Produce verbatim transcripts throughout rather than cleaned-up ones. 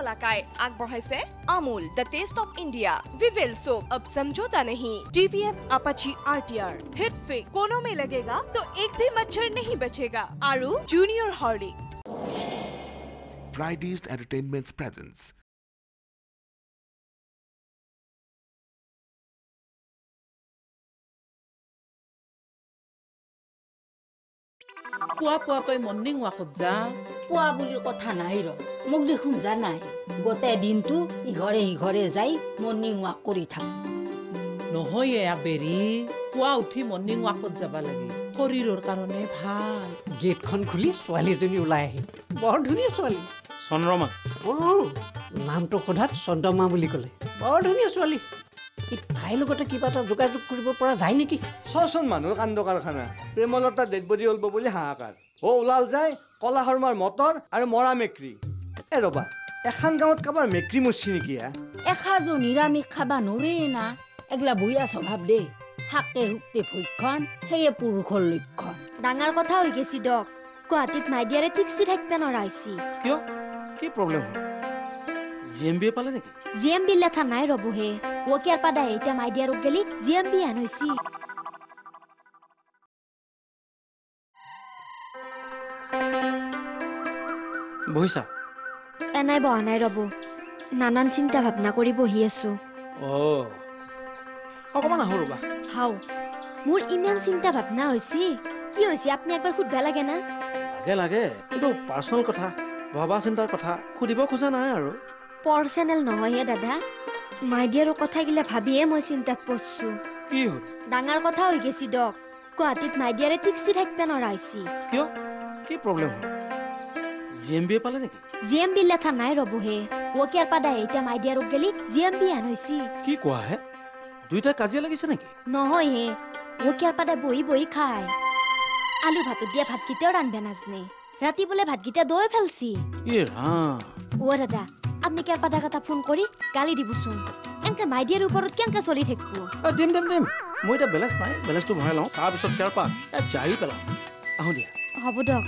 कलाकाय आगबढ़ाइছে Amul the taste of India Vivel soap अब समझौता नहीं टीवीएस अपाची आरटीआर हिट फिक कोनों में लगेगा तो एक भी मच्छर नहीं बचेगा आरु junior Horlicks Fridays Entertainment's presence. পুৱা পুৱাকৈ মৰ্ণিং ৱাকত যা পুৱা বুলি কথা নাই ৰ মোক দেখোন জানাই গোটেই দিনটো ইঘৰে ইঘৰে যাই মৰ্ণিং ৱাক কৰি থাক নহয় আবেৰি পুৱা উঠি মৰ্ণিং ৱাকত যাব লাগে শৰীৰৰ কাৰণে ভাল গেটখন খুলি ছোৱালীজনী ওলাই আহিল বৰ ধুনীয়া ছোৱালী চন্দ্ৰমা অ নামটো সোধাত চন্দ্ৰমা বুলি ক'লে বৰ ধুনীয়া ছোৱালী তাইৰ লগতে কিবা এটা যোগাযোগ কৰিব পৰা যায় নেকি ছচোন মানুহৰ কাণ্ড কাৰখানা প্ৰেমলতা ডেড বডি ওলব বুলি হাহাকাৰ অ ওলাল যায় কলা শৰ্মাৰ মটৰ আৰু মৰা মেক্ৰী এ ৰবা এখন গাঁৱত কাবাৰ মেক্ৰী মৰছি নেকি এসাঁজো নিৰামিষ খাবা নোৰে না এগলা বইয়া স্বভাৱ দে হাকে হুকতে ভক্ষণ সেয়ে পুৰুষৰ লক্ষণ ডাঙৰ কথা হৈ গেছি ডক গুৱাহাটীত মাইডিয়াৰে টিকছি থাকিব নৰাইছি কিয় কি প্ৰব্লেম হ'ল জি এম বি পালে নেকি জি এম বি লেথা নাই ৰবহে ওকিয়াৰ পাদা এতিয়া মাইডিয়াৰক গেলি জি এম বি আন হৈছি বহিছা এনাই বহা নাই ৰব নানান চিন্তা ভাৱনা কৰি বহি আছো অ অকমান আহো ৰবা হাও মোৰ ইমান চিন্তা ভাৱনা হৈছি কি হৈছে আপুনি একবাৰ সুধবা লাগে না লাগে লাগে কিন্তু পাৰ্চনেল কথা ভবা চিন্তাৰ কথা সুধিব খোজা নাই আৰু পাৰ্চনেল নহয় হে দাদা মাইডিয়াৰৰ কথা গিলা ভাবিয়ে মই চিন্তাত পৰছো কি হ'ল ডাঙৰ কথা হৈ গেছি ডক গুৱাহাটীত মাইডিয়াৰে টিকছি থাকিব নৰাইছি কিয় কি প্ৰব্লেম হ'ল জি এম বি পালে নেকি জি এম বি লেথা নাই ৰবহে ওকিয়াৰ পাদা এতিয়া মাইডিয়াৰক গেলি জি এম বি আন হৈছি কি কোৱা হে দুইটা কাজিয়া লাগিছে নেকি নহয় হে ওকিয়াৰ পাদা বহি বহি খায় আলু ভাতত দিয়া ভাতকেইটাও ৰান্ধবা নাজনে ৰাতি বোলে ভাতকেইটা দৈ ফেলছি ইয়ে ৰাম অ দাদা আপনি কিয়াৰ পাদা কথা ফোন কৰি গালি দিবচোন এনকে মাইডিয়াৰ ওপৰত কেনকে চলি থাকিব দিম দিম দিম মই এটা বেলেঞ্চ নাই বেলেঞ্চটো ভৰাই লওঁ তাৰপিছত কেয়াৰ পা জাৰি পেলাওঁ আহোঁ দিয়া হ'ব দক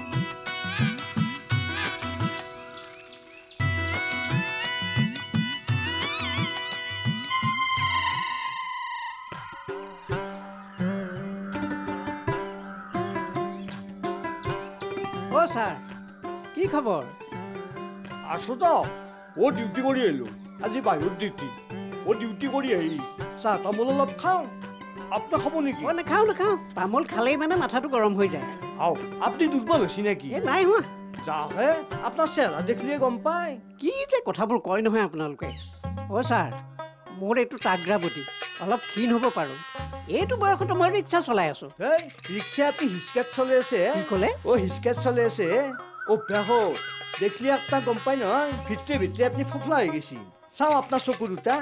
অ ছাৰ কি খবৰ আছো তো ও ডিউটি কৰি আহিলো আজি বাহিৰত ডিউটি ও ডিউটি কৰি আহি চাহ তামোল অলপ খাওঁ আপুনি খাব নেকি অ নাখাওঁ নাখাওঁ তামোল খালেই মানে মাথাটো গৰম হৈ যায় আও আপুনি দুৰ্বল হৈছে নেকি এ নাই হোৱা যাহে আপোনাৰ চেহেৰা দেখিলে গম পায় কি যে কথাবোৰ কয় নহয় আপোনালোকে অ ছাৰ মোৰ এইটো টাগ্ৰাবতী অলপ ক্ষীণ হ'ব পাৰোঁ এইটো বয়সতো মই ৰিক্সা চলাই আছো হেই ৰিক্সা আপনি হিচকেট চলি আছে কি ক'লে ও হিচকেট চলি আছে অভ্যাস দেখলি আপোনাক গম পাই নহয় ভিতৰে ভিতৰে আপুনি ফোফলা হৈ গেছি চাওঁ আপোনাৰ চকু দুটা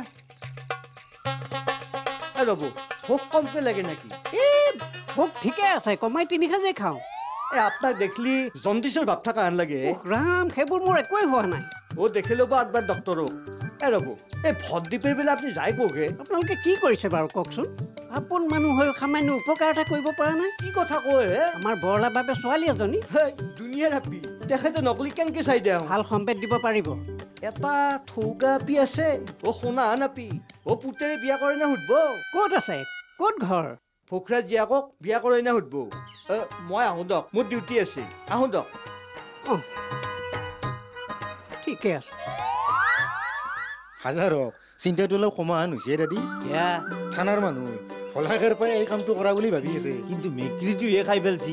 ৰ'ব ভোক কমকৈ লাগে নেকি এই ভোক ঠিকে আছে কমাই তিনি সাজে খাওঁ এ আপোনাক দেখলি জণ্ডিছৰ ভাৱ থকা হেন লাগে ৰাম সেইবোৰ মোৰ একোৱেই হোৱা নাই অ দেখি ল'ব একবাৰ ডক্তৰক এ ৰ'ব এই ভদ দি পেলাই আপুনি যায় কওকে আপোনালোকে কি কৰিছে বাৰু কওকচোন আপোন মানুহ হৈ সামান্য উপকাৰ এটা কৰিব পৰা নাই কি কথা কয় হে আমাৰ বৰলা বাবে ছোৱালী এজনী হেই দুনিয়াৰ হাপি তেখেতে নকলি কেনেকে চাই দিয়া ভাল সম্পেদ দিব পাৰিব এটা থৌকা আপি আছে অ সোণা নাপি অ পুতেৰে বিয়া কৰে না সুধব ক'ত আছে ক'ত ঘৰ ফোকৰা জীয়াকক বিয়া কৰে না সুধব মই আহোঁ দক মোৰ ডিউটি আছে আহোঁ দক অঁ ঠিকে আছে হাজাৰক চিন্তাটো অলপ কমাহান হৈছে দাদী থানাৰ মানুহ ফলাকেৰ পাই এই কামটো কৰা বুলি ভাবি আছে কিন্তু মেক্ৰীটোহে খাই পেলছি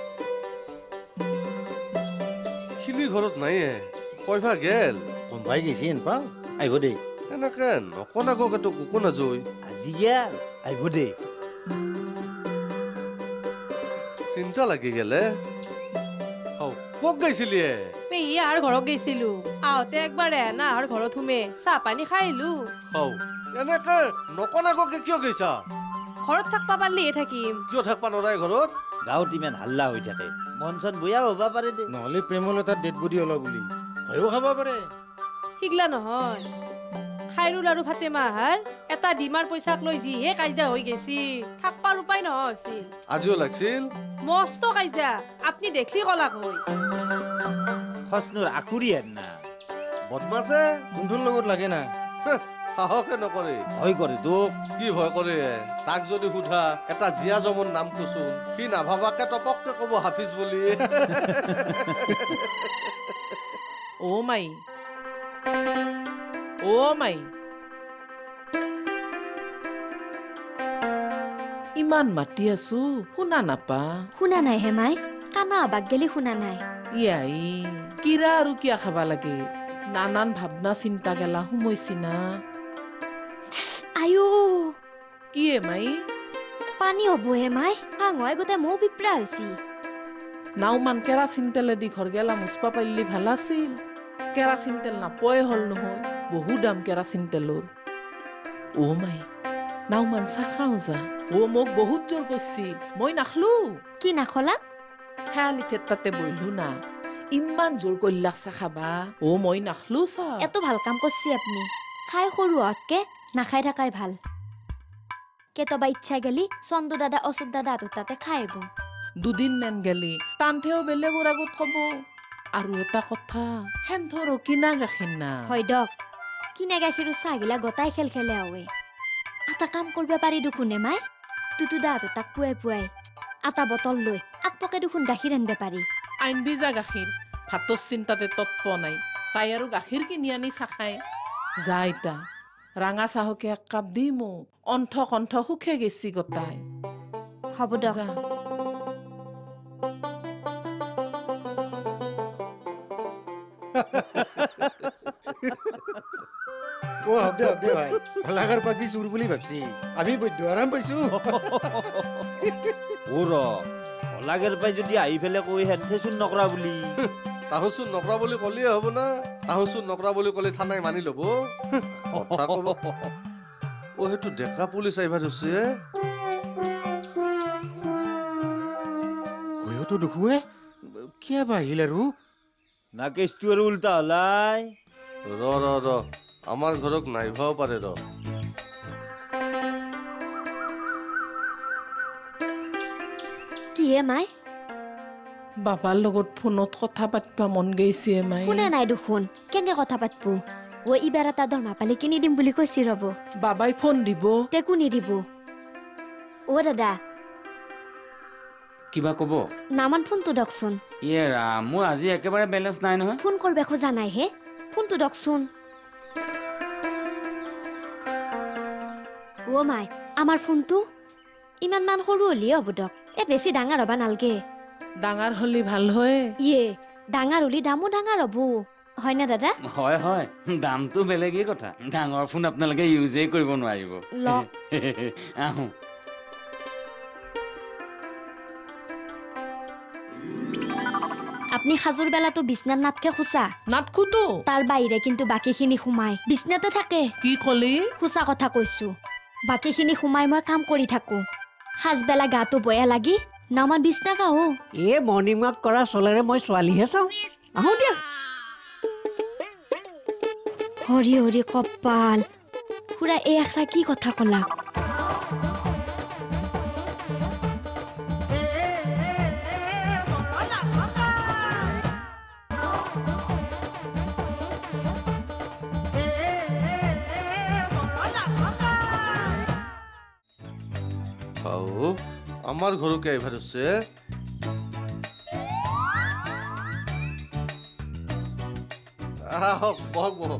শিলি ঘৰত নাইয়ে কয়ভা গেল কোনবাই গেছি এনপা আহিব দে এনেকে নকনাককেতো কুকো নাজৈ আজি গেল আহিব দে চিন্তা লাগি গেলে হাও ক'ত গৈছিলি পেহী আহাৰ ঘৰত গৈছিলো আহোঁতে একবাৰ ৰেহানা আহাৰ ঘৰত সোমে চাহ পানী খাই আহিলো হাও এনেকে নকনাককে কিয় গৈছা ঘৰত থাকবা পাৰিলেহে থাকিম কিয় থাকবা নৰাই ঘৰত গাঁৱত ইমান হাল্লা হৈ থাকে মন চন বয়া হবা পাৰে দে নহ'লে প্ৰেমলতাৰ ডেড বডি ওলাব বুলি ভয়ো খাব পাৰে সিগলা নহয় খাইৰুল আৰু ফাতেমা আহাৰ এটা ডিমাৰ পইচাক লৈ যিহে কাইজা হৈ গেছি থাকবাৰ উপায় নহয় আছিল আজিও লাগছিল মস্ত কাইজা আপনি দেখলি কলাক হৈ হসনুৰ আকুৰি আন না বদমাছে কোনটোৰ লগত লাগে না সাহসে নকৰে ভয় কৰে তোক কি ভয় কৰে তাক যদি সোধা এটা জীয়া জমৰ নাম কচোন সি নাভাবাকে টপককে ক'ব হাফিজ বুলি অ মাই অ মাই ইমান মাতি আছো শুনা নাপা শুনা নাই হে মাই কানা আবাক গেলি শুনা নাই ইয়াই কিৰা আৰু কিয়া খাবা লাগে নানান ভাৱনা চিন্তা গেলা সোমাইছি না আয়ো কি এ মাই পানী হ'ব হে মাই কাঙয় গোটেই মৌ পিপৰা হৈছি নাওমান কেৰাচিন তেলেদি ঘৰ গেলা মুচপা পাৰিলি ভাল আছিল কেৰাচিন তেল নাপোৱাই হ'ল নহয় বহু দাম কেৰাচিন তেলৰ অ মাই নাওমান চাহ খাওঁ যা অ মোক বহুত জোৰ কৰিছিল মই নাখলো কি নাখলা হেয়ালিথেৰ তাতে বহিলো না ইমান জোৰ কৰিলাক চাহ খাবা অ মই নাখলো চাহ এত ভাল কাম কৰছি আপনি খাই সৰু হোৱাতকে নাখাই থাকাই ভাল কেতিয়াবা ইচ্ছা গেলি চন্দু দাদা অশোক দাদা হাতত তাতে খাই আহিব দুদিন মান গেলি টানথেও বেলেগৰ আগত কব আৰু এটা কথা হেন্থৰো কিনা গাখীৰ না হয় দক কিনা গাখীৰো চাহ গিলা গোটাই খেল খেলে আৱে আটা কাম কৰিব পাৰি দেখোনে মাই তুতু দা হাতত তাক পুৱাই পুৱাই আটা বটল লৈ আকপকে দেখোন গাখীৰ আনিব পাৰি আইনবি যা গাখীৰ ভাতৰ চিন্তাতে তৎপ নাই তাই আৰু গাখীৰ কিনি আনি চাহ খায় যা ইতা ৰাঙা চাহকে এক কাপ দি মোক অন্থ কণ্ঠ সুখে গেছি গোটাই হ'ব দক যা অ হক দে হক দে ভাই ভলাগাৰ পাকি চুৰ বুলি ভাবছি আমি বৈদ্য আৰাম পাইছো অ ৰ ভলাগেৰ পাই যদি আহি ফেলে কৈ হেনথে চোন নকৰা বুলি তাহোচোন নকৰা বুলি ক'লিয়ে হ'ব না তাহোচোন নকৰা বুলি ক'লে থানাই মানি ল'ব কথা ক'ব অ সেইটো ডেকা পুলিচ আহিবা ধৰিছে হয়তো দেখুৱে কিয় বা আহিল আৰু না কেছটো আৰু উল্টা হলাই ৰ ৰ ৰ আমাৰ ঘৰক নাইভাও পাৰে ৰ কি হে মাই বাবাৰ লগত ফোনত কথা পাতিবা মন গৈছে মাই শুনা নাই দেখোন কেনেকে কথা পাতবো ও ইবাৰ এটা দৰমহা পালে কিনি দিম বুলি কৈছি ৰব বাবাই ফোন দিব তে কোনি দিব অ দাদা কিবা কব নামান ফোনটো দকচোন ইয়ে ৰাম মোৰ আজি একেবাৰে বেলেঞ্চ নাই নহয় ফোন কৰবে খোজা নাই হে ফোনটো দকচোন ও মাই আমাৰ ফোনটো ইমান মান সৰু হলি হ'ব দক এ বেছি ডাঙৰ হবা নালগে ডাঙৰ হলি ভাল হয় ইয়ে ডাঙৰ হলি দামো ডাঙৰ হব হয় না দাদা হয় হয় দামটো বেলেগেই কথা ডাঙৰ ফোন আপোনালোকে ইউজেই কৰিব নোৱাৰিব লওক আহোঁ আপনি হাজুৰ বেলাটো বিছনাত নাটকে খুচা নাটকুতো তাৰ বাহিৰে কিন্তু বাকীখিনি সোমাই বিছনাতে থাকে কি কলি খুচা কথা কৈছো বাকীখিনি সোমাই মই কাম কৰি থাকো হাজবেলা গাটো বয়া লাগি নামান বিছনা গাও এই মৰ্ণিং ৱাক কৰা চলেৰে মই ছোৱালীহে চাওঁ আহোঁ দিয়া হৰি হৰি কপাল খুৰা এই আখৰা কি কথা কলা আমাৰ ঘৰকে আহিবা ধৰিছে আহক বহক বহক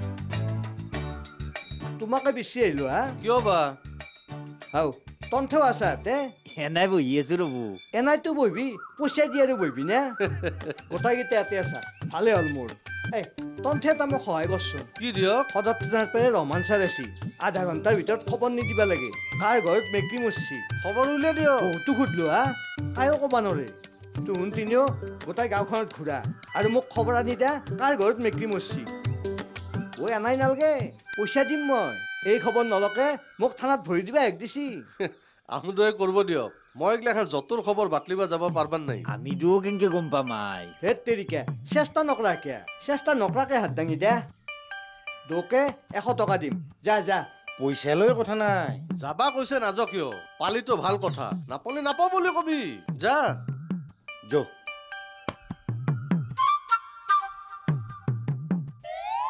তোমাকে বেছি আহিলো হা কিয় বা হাও তন্থেও আছা তে এনাই বহি আছো ৰব এনাইতো বহিবি পইচা দি আৰু বহিবি নে গোটাইকেইটা ইয়াতে আছা ভালে হ'ল মোৰ এই তন্থে এটা মোক সহায় কৰচোন কি দিয়ক সদত থানাৰ পৰা ৰমান ছাৰ আছি আধা ঘণ্টাৰ ভিতৰত খবৰ নিদিবা লাগে কাৰ ঘৰত মেকৰি মৰছি খবৰ উলিয়াই দিয়ক বহুতো সুধলো হা কায়ো ক'বা নৰে তোহোন তিনিও গোটাই গাঁওখনত ঘূৰা আৰু মোক খবৰ আনি দে কাৰ ঘৰত মেকৰি মৰছি ঐ আনাই নালগে পইচা দিম মই এই খবৰ নলকে মোক থানাত ভৰি দিবা এক দিছি আহোদয় কৰিব দিয়ক মই এইগিলাখান যতৰ খবৰ বাতলিবা যাব পাৰবান নাই আমিতো কেনেকে গম পাম আই হেত তেৰিকে চেষ্টা নকৰাকে চেষ্টা নকৰাকে হাত দাঙি দে দোকে এশ টকা দিম যা যা পইচা লৈ কথা নাই যাবা কৈছে নাযাও কিয় পালিতো ভাল কথা নাপালি নাপাওঁ বুলি কবি যা যো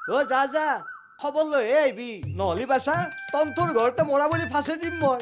অ' যা যা খবৰ লৈহে আহিবি নহ'লে বাচা তন্তৰ ঘৰতে মৰা বুলি ফাঁচি দিম মই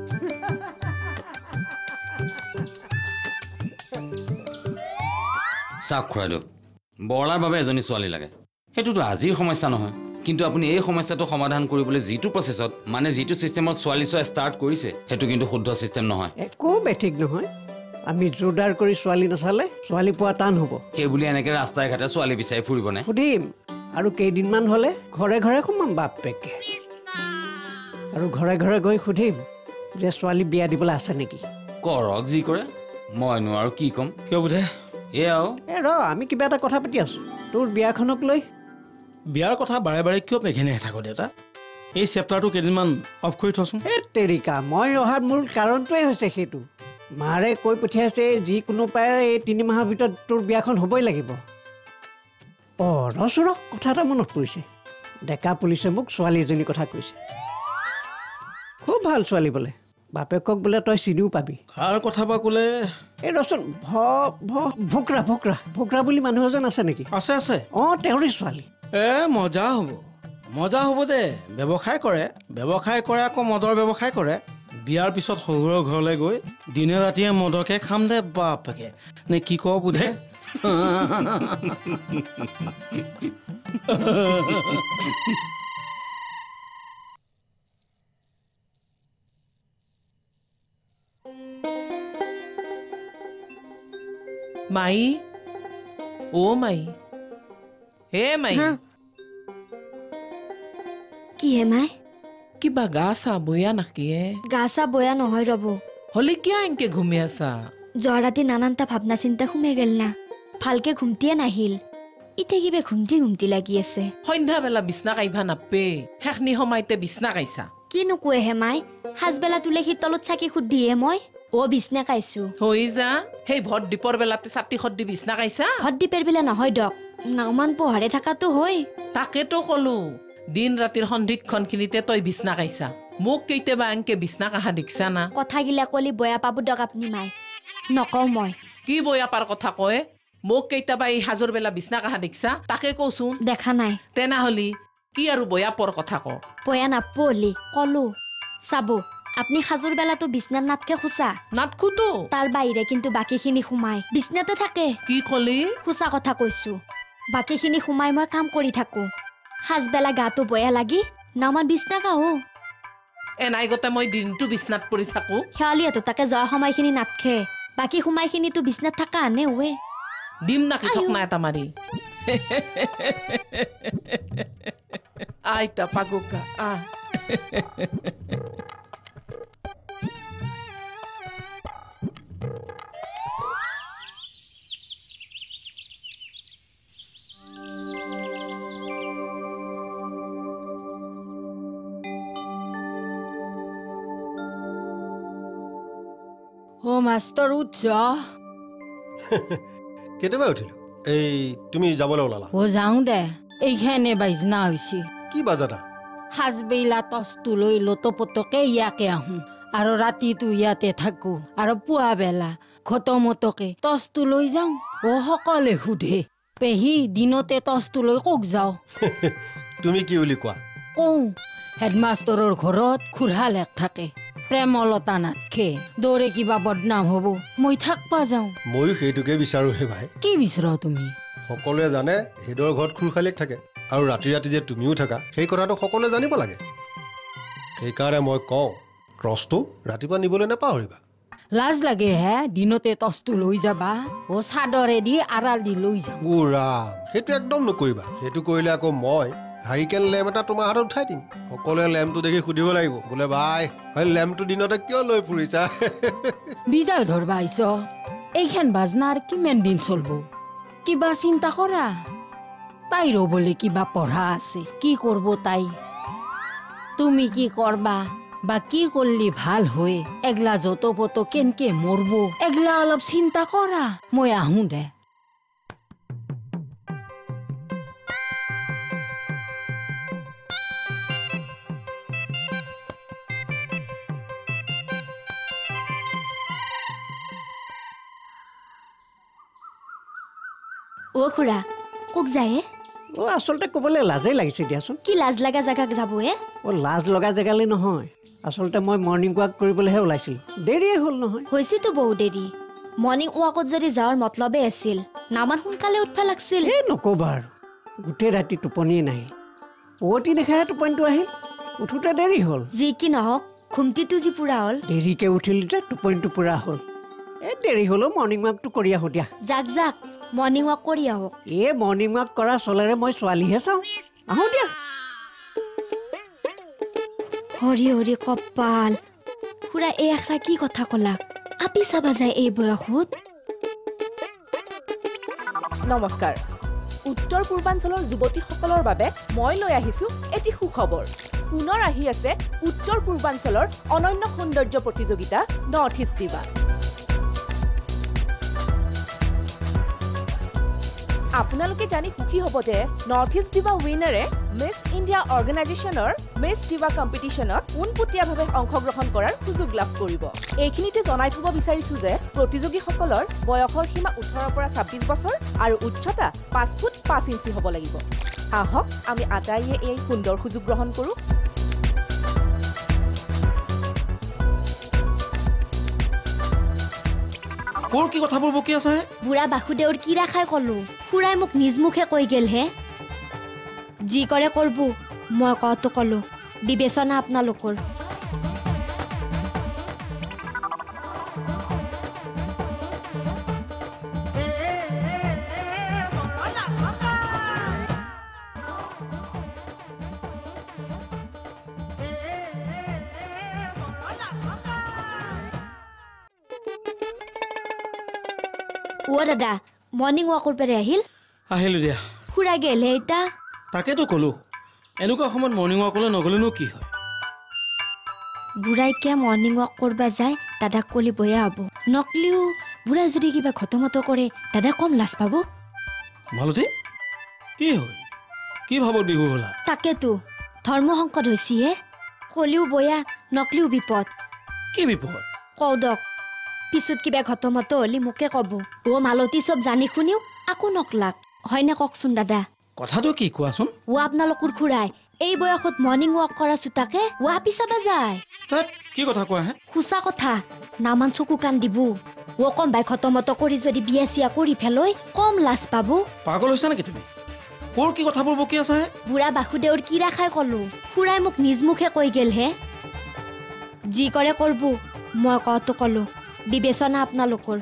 চাওক খুৰাইদেউ বৰলাৰ বাবে এজনী ছোৱালী লাগে সেইটোতো আজিৰ সমস্যা নহয় কিন্তু আপুনি এই সমস্যাটো সমাধান কৰিবলৈ যিটো প্ৰচেছত মানে যিটো চিষ্টেমত ছোৱালী চোৱা ষ্টাৰ্ট কৰিছে সেইটো কিন্তু শুদ্ধ চিষ্টেম নহয় একো বেঠিক নহয় আমি জোৰদাৰ কৰি ছোৱালী নাচালে ছোৱালী পোৱা টান হ'ব সেই বুলি এনেকৈ ৰাস্তাই ঘাটে ছোৱালী বিচাৰি ফুৰিব নে সুধিম আৰু কেইদিনমান হ'লে ঘৰে ঘৰে সোমাম বাপেকে আৰু ঘৰে ঘৰে গৈ সুধিম যে ছোৱালী বিয়া দিবলৈ আছে নেকি কৰক যি কৰে মইনো আৰু কি ক'ম কিয় বোধে এয়াও এ ৰ আমি কিবা এটা কথা পাতি আছোঁ তোৰ বিয়াখনক লৈ বিয়াৰ কথা বাৰে বাৰে কিয় পেঘেনে থাকো দেউতা এই চেপ্টাৰটো কেইদিনমান অফ কৰি থচোন এই তেৰিকা মই অহাৰ মূল কাৰণটোৱেই হৈছে সেইটো মাৰে কৈ পঠিয়াইছে যিকোনো পাই এই তিনি মাহৰ ভিতৰত তোৰ বিয়াখন হ'বই লাগিব অঁ ৰচ ৰ কথা এটা মনত পৰিছে ডেকা পুলিচে মোক ছোৱালী এজনীৰ কথা কৈছে খুব ভাল ছোৱালী বোলে বাপেকক বোলে তই চিনিও পাবি কাৰ কথা বা ক'লে এই ৰচোন ভ ভ ভোকৰা ভোকৰা ভোকৰা বুলি মানুহ এজন আছে নেকি আছে আছে অঁ তেওঁৰে ছোৱালী এ মজা হ'ব মজা হ'ব দে ব্যৱসায় কৰে ব্যৱসায় কৰে আকৌ মদৰ ব্যৱসায় কৰে বিয়াৰ পিছত শহুৰৰ ঘৰলৈ গৈ দিনে ৰাতিয়ে মদকে খাম দে বাপেকে নে কি কওঁ বোধে মাই ও মাই হে মাই কি হে মাই কিবা গা চা বয়া নাকি গা চা বয়া নহয় ৰব হলে কিয় এনকে ঘুমি আছা যোৱা ৰাতি নানানটা ভাৱনা চিন্তা সোমাই গেল না ভালকে ঘুমটিয়ে নাহিল ইতে কিবা ঘুমটি ঘুমটি লাগি আছে সন্ধ্যা বেলা বিছনা কাইভা নাপে শেষনি সময়তে বিছনা কাইছা কিনো কোৱে হে মাই সাজবেলা তুলসীৰ তলত চাকি খুদ্দিহে মই ও বিছনা কাইছো হৈ যা সেই ভট দীপৰ বেলাতে চাতি খদ্দি বিছনা কাইছা ভট দীপৰ বেলা নহয় দক নাওমান পোহাৰে থাকাতো হয় তাকেতো কলো দিন ৰাতিৰ সন্ধিক্ষণখিনিতে তই বিছনা কাইছা মোক কেইটাবা এনকে বিছনা কাহা দেখিছা না কথাগিলা কলি বয়া পাব দক আপনি মাই নকওঁ মই কি বয়া পাৰ কথা কয় মোক কেইটাবা এই হাজৰ বেলা বিছনা কাহা দেখিছা তাকে কওচোন দেখা নাই তেনেহলি কি আৰু বয়া পৰ কথা ক বয়া নাপলি কলো চাব আপনি হাজৰ বেলাতো বিছনাত নাটকে খুচা নাটকুতো তাৰ বাহিৰে কিন্তু বাকীখিনি সোমাই বিছনাতে থাকে কি কলি খুচা কথা কৈছো বাকীখিনি সোমাই মই কাম কৰি থাকো হাজবেলা গাটো বয়া লাগি নামান বিছনা কাহো এনাই গতে মই দিনটো বিছনাত পৰি থাকো শেৱালিহঁতো তাকে যোৱা সময়খিনি নাটখে বাকী সময়খিনিতো বিছনাত থাকা আনে ওৱে দিম নাকি থক না এটা মাৰি আইতা পাগুকা আ ও মাষ্টৰ উঠ কেতিয়াবা উঠিলো এই তুমি যাবলৈ ওলালা ও যাওঁ দে এইখানে বাইজনা হৈছে কি বাজাটা সাজবেলা টচটো লৈ লতপতকে ইয়াকে আহোঁ আৰু ৰাতিটো ইয়াতে থাকো আৰু পুৱা বেলা খতমতকে টচটো লৈ যাওঁ ও সকলে সোধে পেহী দিনতে টচটো লৈ কক যাওঁ তুমি কি বুলি কোৱা কওঁ হেডমাষ্টৰৰ ঘৰত খুৰা লেখ থাকে প্ৰেমলতা নাথকে দৌৰে কিবা বদনাম হ'ব মই থাকবা যাওঁ ময়ো সেইটোকে বিচাৰো হে ভাই কি বিচাৰা তুমি সকলোৱে জানে হেদৰ ঘৰত খুৰখালিক থাকে আৰু ৰাতি ৰাতি যে তুমিও থাকা সেই কথাটো সকলোৱে জানিব লাগে সেইকাৰণে মই কওঁ টচটো ৰাতিপুৱা নিবলৈ নাপাহৰিবা লাজ লাগে হে দিনতে টচটো লৈ যাবা ও চাদৰে দি আড়াল দি লৈ যাম ও ৰাম সেইটো একদম নকৰিবা সেইটো কৰিলে আকৌ মই হাৰিকেন লেম্প এটা তোমাৰ হাতত উঠাই দিম সকলোৱে লেম্পটো দেখি সুধিব লাগিব বোলে ভাই হয় লেম্পটো দিনতে কিয় লৈ ফুৰিছা বিজাল ধৰবা আহিছ এইখান বাজনাৰ কিমান দিন চলব কিবা চিন্তা কৰা তাইৰো বোলে কিবা পঢ়া আছে কি কৰব তাই তুমি কি কৰবা বা কি করলি ভাল হয় এগলা যত পত কেনকে মরব এগলা অলপ চিন্তা করা মই আহু দে ও খুড়া কক যায় অ' আচলতে ক'বলৈ লাজেই লাগিছে দিয়াচোন। কি লাজ লগা জেগাত যাব এ? অ' লাজ লগা জেগালৈ নহয়, আচলতে মই মৰ্ণিং ৱাক কৰিবলৈহে ওলাইছিলোঁ, দেৰিয়ে হ'ল নহয়। হৈছেতো বহু দেৰি। মৰ্ণিং ৱাকত যদি যাৱাৰ মতলবে আছিল, নামান সোনকালে উঠবা লাগছিল। এই নক'বা আৰু, গোটেই ৰাতি টোপনিয়ে নাহিল, পুৱতি দেখাহে টোপনিটো আহিল, উঠোতে দেৰি হ'ল। যি কি নহওক ঘুমটিটো যি পুৰা হ'ল। দেৰিকৈ উঠিলোঁ যে টোপনিটো পুৰা হ'ল। এই দেৰি হ'লেও মৰ্ণিং ৱাকটো কৰি আহোঁ দিয়া। যাক যাক মৰ্ণিং ৱাক কৰি আহক। এই মৰ্ণিং ৱাক কৰা চলেৰে মই ছোৱালীহে চাওঁ, আহোঁ দিয়া। হৰি হৰি কপাল, খুৰা এই আখৰা কি কথা ক'লা? আপি চাবা যায় এই বয়সত? নমস্কাৰ। উত্তৰ পূৰ্বাঞ্চলৰ যুৱতীসকলৰ বাবে মই লৈ আহিছোঁ এটি সুখবৰ। পুনৰ আহি আছে উত্তৰ পূৰ্বাঞ্চলৰ অনন্য সৌন্দৰ্য প্ৰতিযোগিতা নৰ্থ ইষ্ট ডিভা। আপোনালোকে জানি সুখী হ'ব যে নৰ্থ ইষ্ট ডিভা উইনাৰে মিছ ইণ্ডিয়া অৰ্গেনাইজেশ্যনৰ মিছ ডিভা কম্পিটিশ্যনত পোনপটীয়াভাৱে অংশগ্ৰহণ কৰাৰ সুযোগ লাভ কৰিব। এইখিনিতে জনাই থ'ব বিচাৰিছোঁ যে প্ৰতিযোগীসকলৰ বয়সৰ সীমা ওঠৰৰ পৰা ছাব্বিছ বছৰ আৰু উচ্চতা পাঁচ ফুট পাঁচ ইঞ্চি হ'ব লাগিব। আহক আমি আটাইয়ে এই সুন্দৰ সুযোগ গ্ৰহণ কৰোঁ। কোৰ কি কথাবোৰ বকি আছে? বুঢ়া বাসুদেৱৰ কি ৰাখাই ক'লো, খুৰাই মোক নিজ মুখে কৈ গেল হে। যি কৰে কৰব, মই কওঁতো ক'লো, বিবেচনা আপোনালোকৰ। অ' দাদা, মৰ্ণিং ৱাকৰ পৰা আহিল? আহিলোঁ দিয়া। খুৰা গেলহে এতিয়া? তাকেতো ক'লো, এনেকুৱা সময়ত মৰ্ণিং ৱাকলৈ নগ'লেনো কি হয়? বুঢ়াই কিয় মৰ্ণিং ৱাক কৰিব যায় দাদাক ক'লি বেয়া হ'ব। নকলিও বুঢ়াই যদি কিবা ঘটমট কৰে দাদা কম লাজ পাব। মালতী, কি হ'ল? কি ভাৱত বিহু হ'লা? তাকেতো ধৰ্ম সংকট হৈছিহে, ক'লিও বেয়া নকলিও বিপদ। কি বিপদ? কওঁ দক, পিছত কিবা ঘটমট হ'লি মোকে ক'ব। অ' মালতী চব জানি শুনিও আকৌ নকলাক, হয়নে কওকচোন দাদা? কথাটো কি কোৱাচোন? ও আপোনালোকৰ খুৰাই এই বয়সত মৰ্ণিং ৱাক কৰা চোতাকে ৱা পিছাবা যায়। তাত কি কথা কোৱা হে? সঁচা কথা, নামান চকু কাণ দিব। ও কম বাই খতমত কৰি যদি বিয়া চিয়া কৰি ফেলৈ কম লাজ পাব। পাগল হৈছা নেকি তুমি? কোৰ কি কথাবোৰ বকি আছা হে? বুঢ়া বাসুদেৱৰ কি ৰাখাই ক'লো, খুৰাই মোক নিজ মুখে কৈ গেল হে। যি কৰে কৰব, মই কওঁতো ক'লো, বিবেচনা আপোনালোকৰ।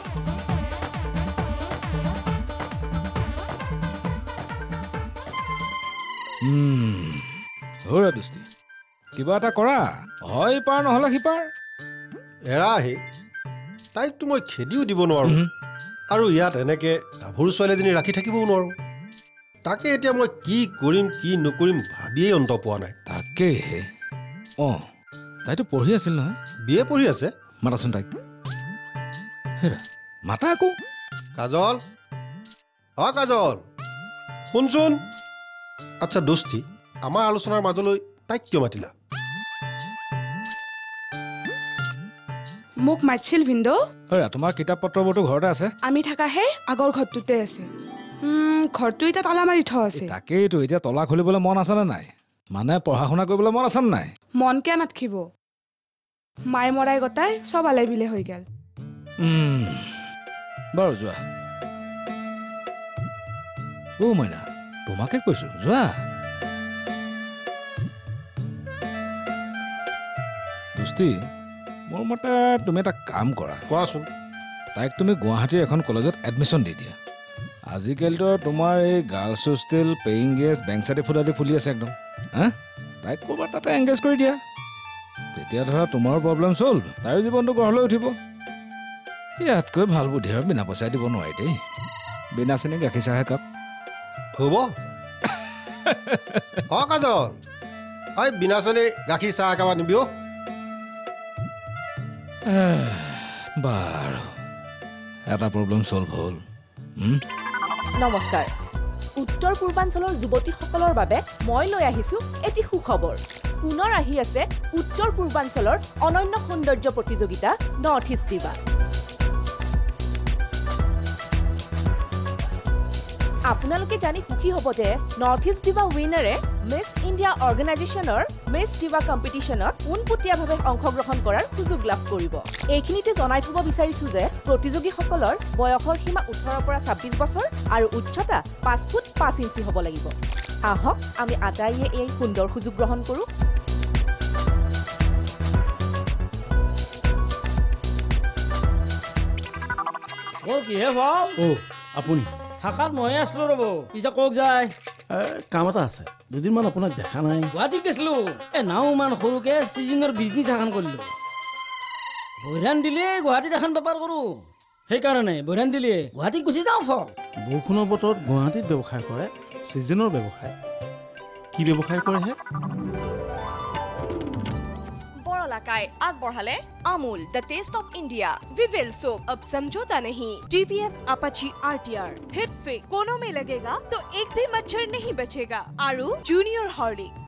ধৰা দোস্তি, কিবা এটা কৰা, হয় পাৰ নহ'লে সিপাৰ। এৰা আহি তাইকতো মই খেদিও দিব নোৱাৰোঁ, আৰু ইয়াত এনেকৈ গাভৰু ছোৱালীজনী ৰাখি থাকিবও নোৱাৰোঁ। তাকে এতিয়া মই কি কৰিম কি নকৰিম ভাবিয়েই অন্ত পোৱা নাই। তাকেহে। অঁ, তাইতো পঢ়ি আছিল নহয়? বি এ পঢ়ি আছে। মাতাচোন তাইক। হেৰা মাতা আকৌ। কাজল, অ কাজল, শুনচোন। আচ্ছা দোস্তি, আমাৰ আলোচনাৰ মাজলৈ তাইক কিয় মাতিলা? মোক মাতিছিল ভিন্দৌ। হেৰা তোমাৰ কিতাপ পত্ৰবোৰতো ঘৰতে আছে? আমি থাকাহে আগৰ ঘৰটোতে আছে। ঘৰটো এতিয়া তলা মাৰি থোৱা আছে। তাকেইতো, এতিয়া তলা খুলিবলৈ মন আছেনে নাই? মানে পঢ়া শুনা কৰিবলৈ মন আছেনে নাই? মন কিয় নাথাকিব, মায়ে মৰাই গতাই চব আলাই বিলে হৈ গেল। বাৰু যোৱা। অ' মইনা, তোমাকে কৈছো যোৱা। দোস্তি, মোৰ মতে তুমি এটা কাম কৰা। কোৱাচোন। তাইক তুমি গুৱাহাটীৰ এখন কলেজত এডমিশ্যন দি দিয়া। আজিকালিতো তোমাৰ এই girls hostel, paying guest, bank certificate আদি ফুলি আছে একদম। হা, তাইক ক'ৰবাত তাতে এংগেজ কৰি দিয়া। তেতিয়া ধৰা তোমাৰো প্ৰব্লেম চল্ভ, তাইৰ জীৱনটো গঢ়লৈ উঠিব। ইয়াতকৈ ভাল বুদ্ধি আৰু বিনা পইচাই দিব নোৱাৰি দেই। বিনা চেনি গাখীৰ চাহ একাপ হ'ব। অ কাজল, এই বিনা চেনিৰ গাখীৰ চাহ একাপ আনিবি অ'। বাৰু, এটা প্ৰব্লেম চল্ভ হ'ল। নমস্কাৰ। উত্তৰ পূৰ্বাঞ্চলৰ যুৱতীসকলৰ বাবে মই লৈ আহিছোঁ এটি সুখবৰ। পুনৰ আহি আছে উত্তৰ পূৰ্বাঞ্চলৰ অনন্য সৌন্দৰ্য প্ৰতিযোগিতা নৰ্থ ইষ্ট ডিভা। আপোনালোকে জানি সুখী হ'ব যে নৰ্থ ইষ্ট ডিভা উইনাৰে মিছ ইণ্ডিয়া অৰ্গেনাইজেশ্যনৰ মিছ ডিভা কম্পিটিশ্যনত পোনপটীয়াভাৱে অংশগ্ৰহণ কৰাৰ সুযোগ লাভ কৰিব। এইখিনিতে জনাই থব বিচাৰিছো যে প্ৰতিযোগীসকলৰ বয়সৰ সীমা ওঠৰৰ পৰা ছাব্বিছ বছৰ আৰু উচ্চতা পাঁচ ফুট পাঁচ ইঞ্চি হ'ব লাগিব। আহক আমি আটাইয়ে এই সুন্দৰ সুযোগ গ্ৰহণ কৰোঁ। অ' কিহে ভাল অ' আপুনি থাকাত ময়ে আছিলো ৰ'ব পিছে কওক যায় কাম এটা আছে দুদিনমান আপোনাক দেখা নাই গুৱাহাটীত গৈছিলো এই নাও ইমান সৰুকে চিজিঙৰ বিজনেছ এখন কৰিলো বৈৰাণ দিলে গুৱাহাটীত এখন বেপাৰ কৰোঁ সেইকাৰণে বৈৰাণ দিলে গুৱাহাটীত গুচি যাওঁ ফল বৰষুণৰ বতৰত গুৱাহাটীত ব্যৱসায় কৰে চিজনৰ ব্যৱসায় কি ব্যৱসায় কৰেহে लाकाय आग बढ़ाले Amul the taste of India Vivel soap अब समझौता नहीं। TVS Apache RTR Hit fit कोनों में लगेगा तो एक भी मच्छर नहीं बचेगा। आरू जूनियर हॉर्लिक्स